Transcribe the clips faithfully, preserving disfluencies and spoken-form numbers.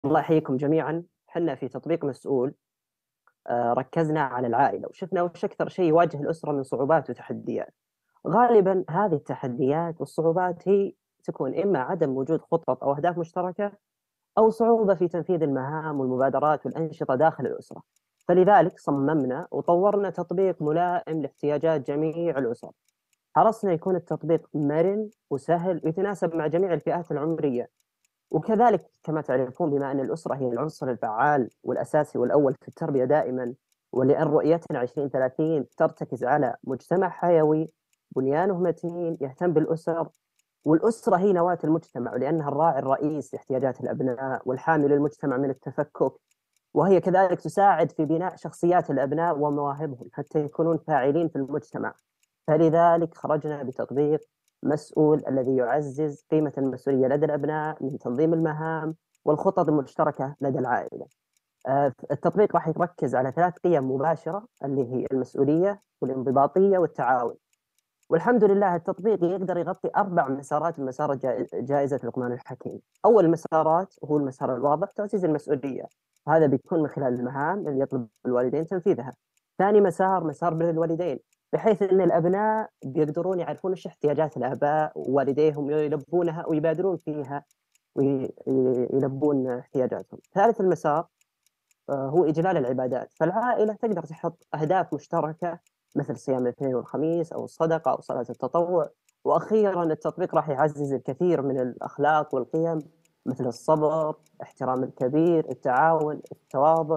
الله يحييكم جميعًا. حنا في تطبيق مسؤول آآ ركّزنا على العائلة، وشفنا وش أكثر شيء يواجه الأسرة من صعوبات وتحديات. غالبًا هذه التحديات والصعوبات هي تكون إما عدم وجود خطط أو أهداف مشتركة، أو صعوبة في تنفيذ المهام والمبادرات والأنشطة داخل الأسرة. فلذلك صممنا وطورنا تطبيق ملائم لاحتياجات جميع الأسر. حرصنا يكون التطبيق مرن وسهل ويتناسب مع جميع الفئات العمرية. وكذلك كما تعرفون بما أن الأسرة هي العنصر الفعال والأساسي والأول في التربية دائمًا، ولأن رؤيتنا عشرين ثلاثين ترتكز على مجتمع حيوي بنيانه متين يهتم بالأسر، والأسرة هي نواة المجتمع، ولأنها الراعي الرئيس لاحتياجات الأبناء والحامي للمجتمع من التفكك، وهي كذلك تساعد في بناء شخصيات الأبناء ومواهبهم حتى يكونون فاعلين في المجتمع. فلذلك خرجنا بتطبيق مسؤول الذي يعزز قيمة المسؤولية لدى الأبناء من تنظيم المهام والخطط المشتركة لدى العائلة. آه، التطبيق راح يركز على ثلاث قيم مباشرة اللي هي المسؤولية والانضباطية والتعاون. والحمد لله التطبيق يقدر يغطي أربع مسارات من مسار جائ- جائزة لقمان الحكيم. أول المسارات هو المسار الواضح تعزيز المسؤولية، هذا بيكون من خلال المهام اللي يطلب الوالدين تنفيذها. ثاني مسار مسار بر الوالدين، بحيث أن الأبناء بيقدرون يعرفون إيش احتياجات الآباء ووالديهم ويلبونها ويبادرون فيها ويلبون احتياجاتهم. ثالث المسار آه، هو إجلال العبادات، فالعائلة تقدر تحط أهداف مشتركة مثل صيام الاثنين والخميس أو الصدقة أو صلاة التطوع. وأخيرا التطبيق راح يعزز الكثير من الأخلاق والقيم مثل الصبر، احترام الكبير، التعاون، التواضع.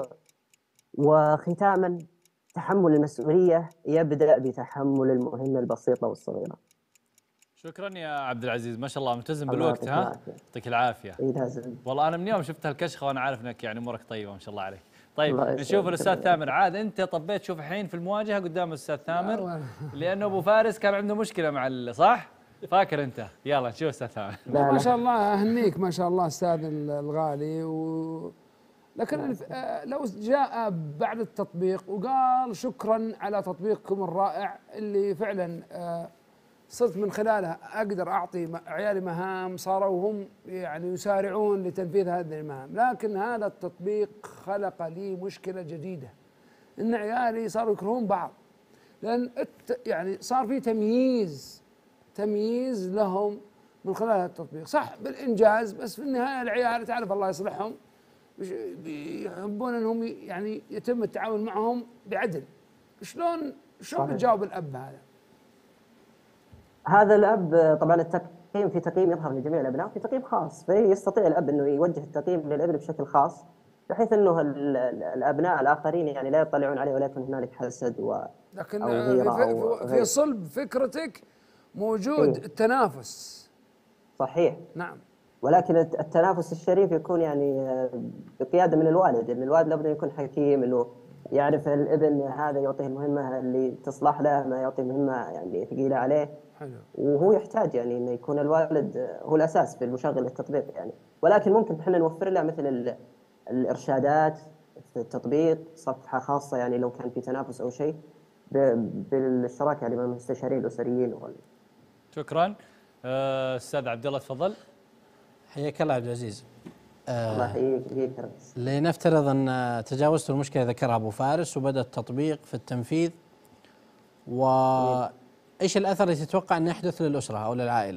وختاما تحمل المسؤولية يبدأ بتحمل المهمة البسيطة والصغيرة. شكرا يا عبد العزيز، ما شاء الله ملتزم الله بالوقت. يعطيك ها، العافية. يعطيك العافيه. إيه لازم. والله انا من يوم شفت هالكشخه وانا عارف انك يعني امورك طيبه ما شاء الله عليك. طيب الله نشوف يسعدك. الاستاذ الله ثامر. يعافيك. عاد انت طبيت شوف الحين في المواجهه قدام الاستاذ ثامر، لا لانه ابو فارس كان عنده مشكله مع ال- صح؟ فاكر انت؟ يلا نشوف استاذ ثامر. لا لا ما لا. شاء الله اهنيك ما شاء الله استاذ الغالي و لكن لا. الف- آه، لو جاء بعد التطبيق وقال شكرا على تطبيقكم الرائع اللي فعلا آه، صرت من خلاله اقدر اعطي م- عيالي مهام، صاروا هم يعني يسارعون لتنفيذ هذه المهام، لكن هذا التطبيق خلق لي مشكله جديده ان عيالي صاروا يكرهون بعض، لان الت- يعني صار في تمييز تمييز لهم من خلال هذا التطبيق، صح بالانجاز بس في النهايه العيال تعرف الله يصلحهم بيش- بيحبون انهم ي- يعني يتم التعامل معهم بعدل. شلون شلون صحيح. بتجاوب الاب هذا؟ هذا الأب طبعًا التقييم في تقييم يظهر لجميع الأبناء وفي تقييم خاص، فيستطيع الأب إنه يوجه التقييم للابن بشكل خاص، بحيث إنه ال ال الأبناء الآخرين يعني لا يطلعون عليه ولا يكون هنالك حسد و لكن أو آه، في, غيرة أو في, في غير. صلب فكرتك موجود إيه التنافس. صحيح. نعم. ولكن الت التنافس الشريف يكون يعني آه، بقيادة من الوالد، إن الوالد لابد أن يكون حكيم، إنه يعرف الابن هذا يعطيه المهمة اللي تصلح له، ما يعطيه مهمة يعني ثقيلة عليه. حلو. وهو يحتاج يعني انه يكون الوالد هو الاساس في المشغل للتطبيق يعني. ولكن ممكن احنا نوفر له مثل ال- الارشادات في التطبيق، صفحه خاصه يعني لو كان في تنافس او شيء ب- بالاشتراك يعني مع المستشارين الاسريين وال- شكرا. آه، استاذ عبد الله تفضل. حياك الله عبد العزيز. الله آه يحييك يحييك رئيس. لنفترض ان تجاوزت المشكله ذكرها ابو فارس وبدا التطبيق في التنفيذ، وايش الاثر اللي تتوقع انه يحدث للاسره او للعائله؟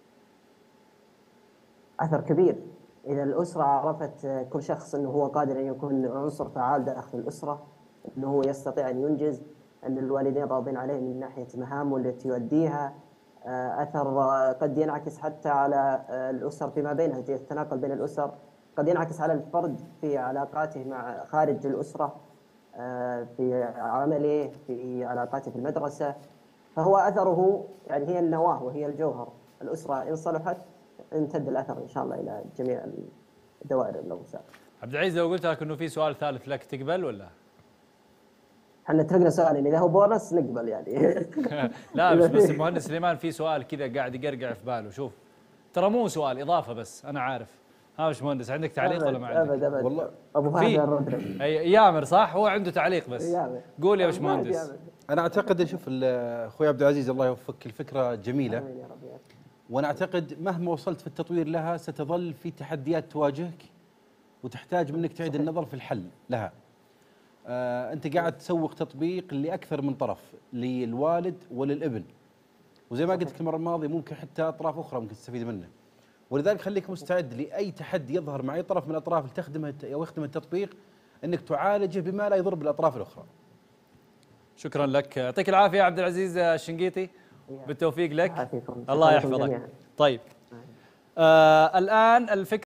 اثر كبير. اذا الاسره عرفت كل شخص انه هو قادر ان يكون عنصر فعال داخل الاسره، انه هو يستطيع ان ينجز، ان الوالدين راضين عليه من ناحيه مهامه التي يؤديها. آه، اثر آه، قد ينعكس حتى على آه، الاسر فيما بينها، زي التناقل بين الاسر، قد ينعكس على الفرد في علاقاته مع خارج الاسره، آه، في عمله، في علاقاته في المدرسه. فهو اثره يعني هي النواه وهي الجوهر. الاسره ان صلحت امتد الاثر ان شاء الله الى جميع الدوائر الاسره. عبد العزيز لو قلت لك انه في سؤال ثالث لك تقبل ولا؟ احنا اتفقنا سؤالين، اذا هو بونص نقبل يعني. لا إذا بس بس في- المهندس سليمان في سؤال كذا قاعد يقرقع في باله. شوف ترى مو سؤال اضافه بس انا عارف. ها وش مهندس عندك تعليق ولا ما ابد عندك؟ ابد ابد والله ابو فهد في الردري. أي- يامر صح هو عنده تعليق بس. يامر. قول يا أبو فهد باشمهندس. يامر. انا اعتقد شوف ال- اخوي عبد العزيز الله يوفقك، الفكره جميله، آمين يا رب يا رب. وانا اعتقد مهما وصلت في التطوير لها ستظل في تحديات تواجهك وتحتاج منك تعيد النظر في الحل لها. آه انت قاعد تسوق تطبيق لاكثر من طرف، للوالد وللابن، وزي ما قلت لك المره الماضيه ممكن حتى اطراف اخرى ممكن تستفيد منه. ولذلك خليك مستعد لاي تحدي يظهر مع اي طرف من الاطراف اللي تخدمه او يخدم التطبيق، انك تعالجه بما لا يضر بالاطراف الاخرى. شكرا لك، يعطيك العافيه عبد العزيز الشنقيطي، بالتوفيق لك. يعافيكم. الله شكراً لكم يحفظك. جميعاً. طيب آه الان الفكره